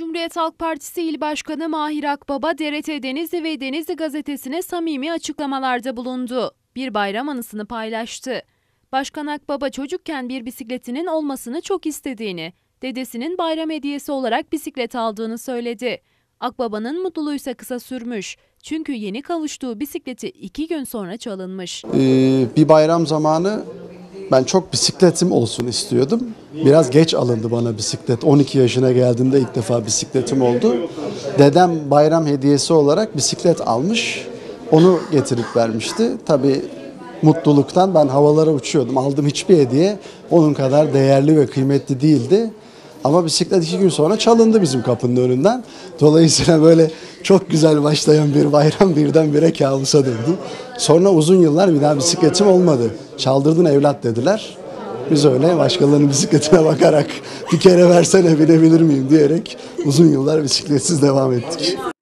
Cumhuriyet Halk Partisi İl Başkanı Mahir Akbaba, TRT Denizli ve Denizli Gazetesi'ne samimi açıklamalarda bulundu. Bir bayram anısını paylaştı. Başkan Akbaba çocukken bir bisikletinin olmasını çok istediğini, dedesinin bayram hediyesi olarak bisiklet aldığını söyledi. Akbaba'nın mutluluğuysa kısa sürmüş. Çünkü yeni kavuştuğu bisikleti 2 gün sonra çalınmış. Bir bayram zamanı ben çok bisikletim olsun istiyordum. Biraz geç alındı bana bisiklet. 12 yaşına geldiğimde ilk defa bisikletim oldu. Dedem bayram hediyesi olarak bisiklet almış. Onu getirip vermişti. Tabii mutluluktan ben havalara uçuyordum. Aldığım hiçbir hediye onun kadar değerli ve kıymetli değildi. Ama bisiklet 2 gün sonra çalındı bizim kapının önünden. Dolayısıyla böyle çok güzel başlayan bir bayram birdenbire kabusa döndü. Sonra uzun yıllar bir daha bisikletim olmadı. Çaldırdın evlat dediler. Biz öyle başkalarının bisikletine bakarak bir kere versene binebilir miyim diyerek uzun yıllar bisikletsiz devam ettik.